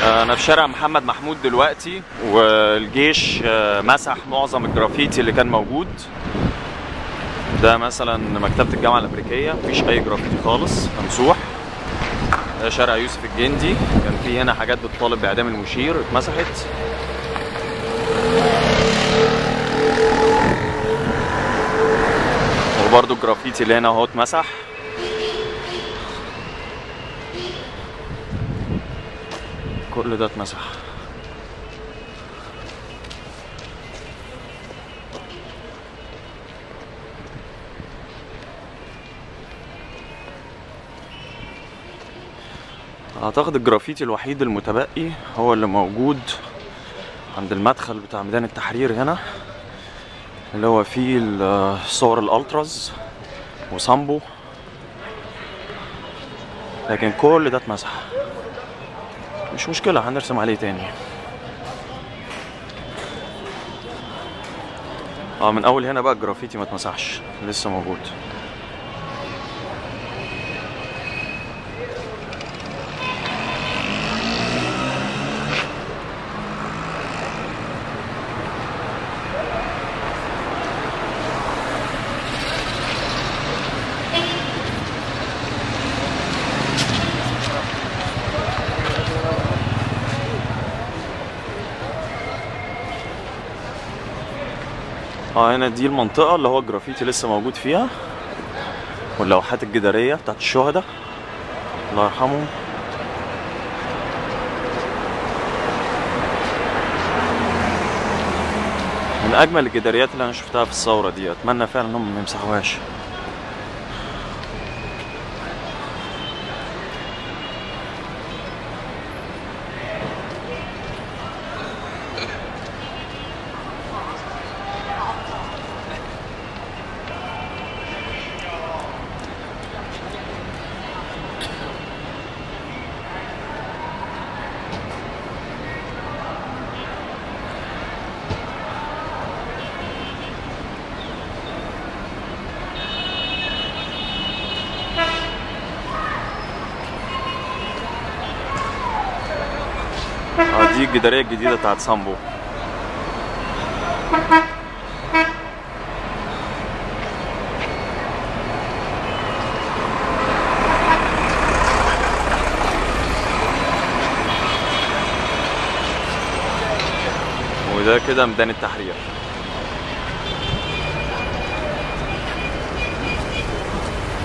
أنا في شارع محمد محمود دلوقتي، والجيش مسح معظم الجرافيتي اللي كان موجود. ده مثلا مكتبة الجامعة الأمريكية، مفيش أي جرافيتي خالص، ممسوح. ده شارع يوسف الجندي، كان في هنا حاجات بتطالب بإعدام المشير، اتمسحت. وبرضه الجرافيتي اللي هنا اهو اتمسح. كل ده اتمسح. اعتقد الجرافيتي الوحيد المتبقي هو اللي موجود عند المدخل بتاع ميدان التحرير هنا، اللي هو فيه صور الالتراز وسامبو، لكن كل ده اتمسح. مش مشكلة، هنرسم عليه تاني. من اول هنا بقى الجرافيتي ما اتمسحش، لسه موجود. هنا دي المنطقة اللي هو الجرافيتي لسه موجود فيها، واللوحات الجدارية بتاعت الشهداء الله يرحمهم. من أجمل الجداريات اللي أنا شفتها في الثورة دي، أتمنى فعلا إنهم ما يمسحوهاش. دي الجدارية الجديدة بتاعت سامبو. وده كده ميدان التحرير.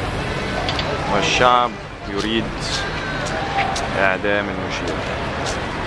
والشعب يريد إعدام المشير.